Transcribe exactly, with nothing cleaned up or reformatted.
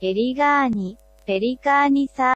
ペリガーニ、ペリカーニサ